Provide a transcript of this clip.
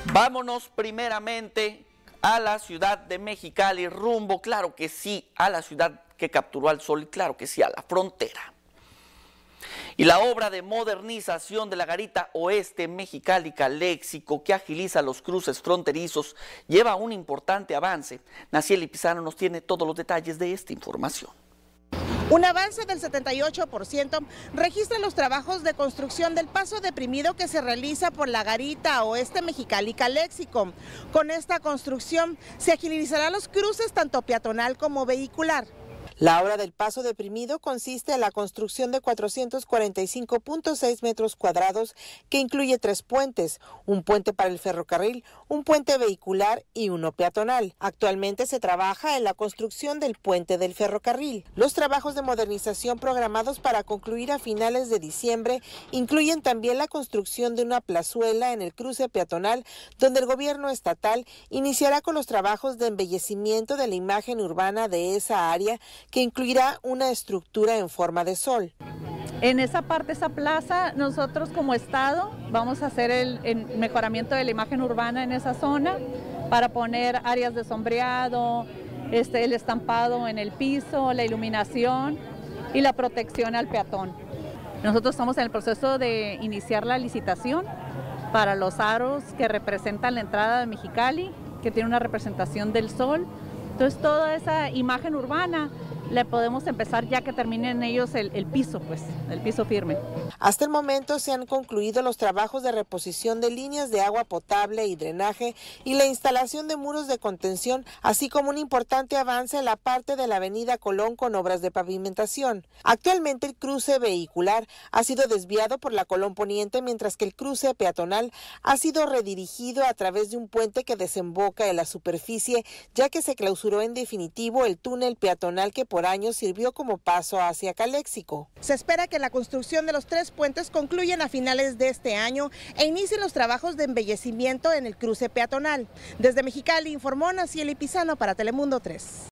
Vámonos primeramente a la ciudad de Mexicali, rumbo, claro que sí, a la ciudad que capturó al sol y claro que sí, a la frontera. Y la obra de modernización de la garita oeste Mexicali-Caléxico, que agiliza los cruces fronterizos, lleva un importante avance. Nacieli Pizano nos tiene todos los detalles de esta información. Un avance del 78% registra los trabajos de construcción del paso deprimido que se realiza por la garita oeste Mexicali-Caléxico. Con esta construcción se agilizarán los cruces tanto peatonal como vehicular. La obra del paso deprimido consiste en la construcción de 445.6 metros cuadrados que incluye 3 puentes, un puente para el ferrocarril, un puente vehicular y uno peatonal. Actualmente se trabaja en la construcción del puente del ferrocarril. Los trabajos de modernización programados para concluir a finales de diciembre incluyen también la construcción de una plazuela en el cruce peatonal, donde el gobierno estatal iniciará con los trabajos de embellecimiento de la imagen urbana de esa área, que incluirá una estructura en forma de sol. En esa parte, esa plaza, nosotros como Estado vamos a hacer el mejoramiento de la imagen urbana en esa zona para poner áreas de sombreado, el estampado en el piso, la iluminación y la protección al peatón. Nosotros estamos en el proceso de iniciar la licitación para los aros que representan la entrada de Mexicali, que tiene una representación del sol. Entonces toda esa imagen urbana le podemos empezar ya que terminen ellos el piso, pues, el piso firme. Hasta el momento se han concluido los trabajos de reposición de líneas de agua potable y drenaje y la instalación de muros de contención, así como un importante avance en la parte de la avenida Colón con obras de pavimentación. Actualmente el cruce vehicular ha sido desviado por la Colón Poniente, mientras que el cruce peatonal ha sido redirigido a través de un puente que desemboca en la superficie, ya que se clausuró en definitivo el túnel peatonal que por años sirvió como paso hacia Caléxico. Se espera que la construcción de los 3 puentes concluyan a finales de este año e inicien los trabajos de embellecimiento en el cruce peatonal. Desde Mexicali informó Nacieli Pizano para Telemundo 3.